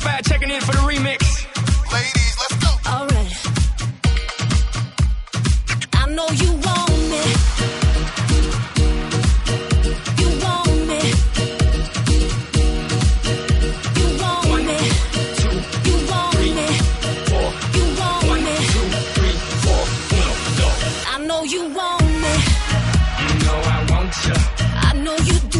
305 checking in for the remix. Ladies, let's go. All right. I know you want me. You want me. You want One, me. two, You want three, me. four. You want One, me. two, three, four. Uno, dos. I know you want me. You know I want ya. I know you do.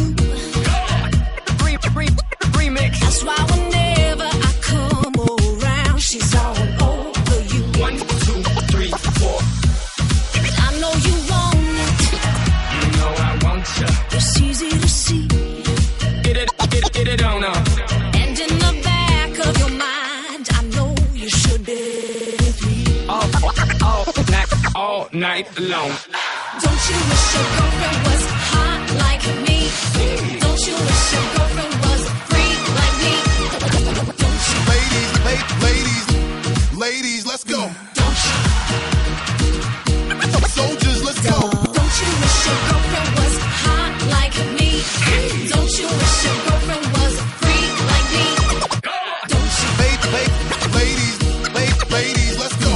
Remix. That's why whenever I come around, she's all over you. 1, 2, 3, 4. I know you want it. You know I want ya. It's easy to see. Get it on up. And in the back of your mind, I know you should be with me. All night long. Don't you wish your girlfriend was hot like me? Don't you wish your girlfriend was a freak like me? Don't you? Ladies, let's go. Don't you? Soldiers, let's go. Don't you wish your girlfriend was hot like me? Don't you wish your girlfriend was a freak like me? Don't you? Ladies, let's go.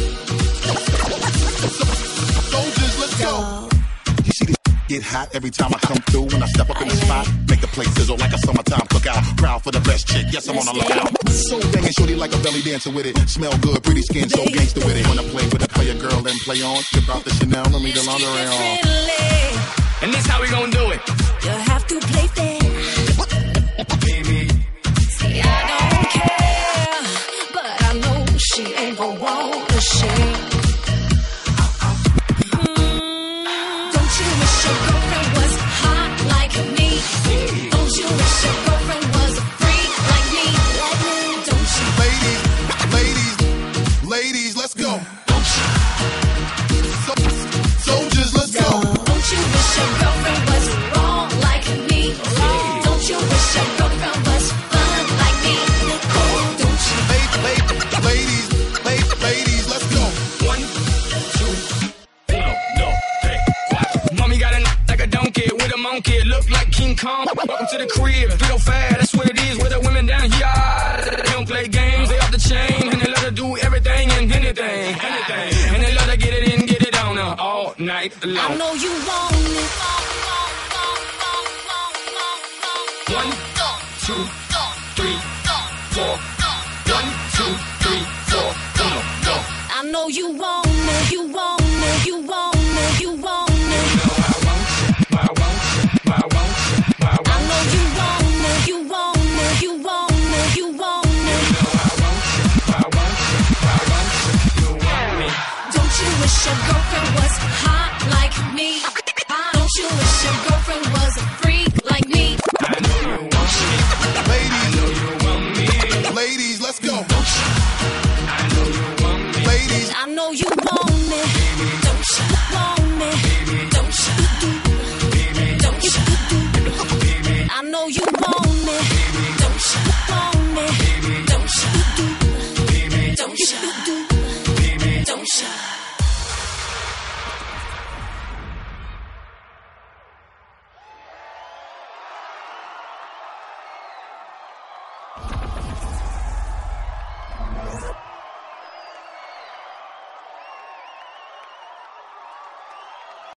Soldiers, let's go. You see this get hot every time I come through. When I step up in the spot, make the place sizzle like a summertime cookout. Crowd for the best chick, yes, I'm on the lookout. So banging shorty like a belly dancer with it. Smell good, pretty skin, so gangster with it. Wanna play with a player girl and play on. Skip out the Chanel, let me the lingerie on. And this how we gonna do it. You have to play fair. Baby. See, I don't care, but I know she ain't gon' want to share. Don't you wish your girlfriend was hot like me? Don't you wish your girlfriend was a freak like me? Don't you? Ladies, let's go. Don't you? Soldiers, let's go. Don't you wish your girlfriend was wrong like me? Don't you wish your girlfriend was fun like me? Don't you? Ladies, let's go. 1, 2, 1, 2, 3, 4. Mommy got a like a donkey with a monkey. Look like King Kong. Welcome to the crib. 305, that's what it is. With the women down here. They don't play games, they off the chain. And they let her do everything and anything. And they let her get it in, get it on her all night I long. know you want it. 1, 2, 3, 4. 1, 2, 3, 4. Uno, dos. I know you want